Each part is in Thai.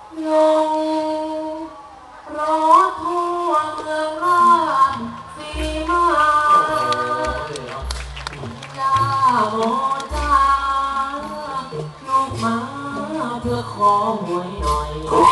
ยงรอทั่วเมืองราชสีมาย่าโมจ้าลูกมาเพื่อขอหวยหน่อย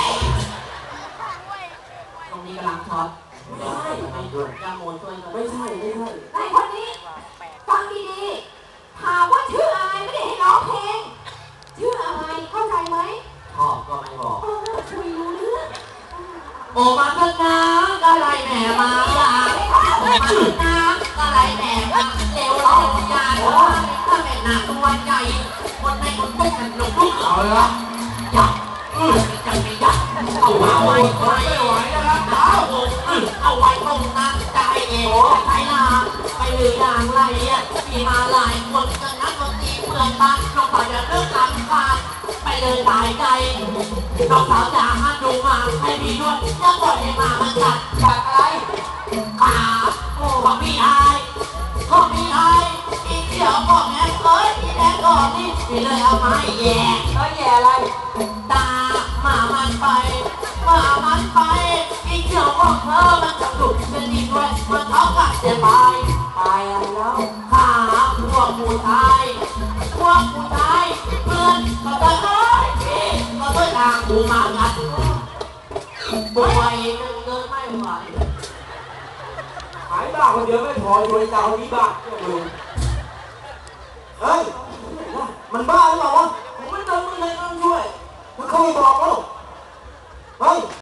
ตรงนี้กำลังช็อตไม่ใช่ไม่ด้วยย่าโมช่วยไม่ใช่ไอ้คนนี้ฟังดีๆถามว่าชื่ออะไรไม่ได้ให้ร้องเพลงชื่ออะไรเข้าใจไหมพ่อก็ไม่บอกคุยรู้เรื่องโอมาเถอะนะก็ไรแม่มาอย่าโอมาเถอะนะก็ไรแม่มาเร็วเราอย่าถ้าเป็นหน้าตัวใหญ่คนในคนต้องกันลุกลุกเอาเลยละอยากจะไม่อยากเอาไว้นะครับเอาไว้ตรงนั้นใจเองใจลาไปหรืออย่างไรมีมาหลายคนกันนักดนตรีเพื่อนบ้านน้องขออย่าเลิกกันขาดไปเลยตายใจน้องสาวจ๋าห้ามดูมาให้พี่ด้วยอย่าปล่อยให้มามันกัดอะไรขาโอ้ของพี่อายของพี่อายอีเขียวบอกแม่เอ้ยพี่แดงก่อนนี่พี่เลยเอาไม้แย่แย่อะไรตามามันไปอีเขียวบอกเธอมันจะดุจะดีด้วยมันเขากัดจะไปอะไรแล้วขาพวกผู้ชายเพื่อนก็จะเอ้ยพี่ก็ด้วยทางกูมางัดป่วยเดินไม่ไหวหายบ้าคนเดียวไม่พออยู่ในเจ้านี้บ้าเฮ้ยมันบ้าหรือเปล่าวะผมไม่เจอมึงเลยต้องช่วยมันเขาไม่บอกแล้วเฮ้ย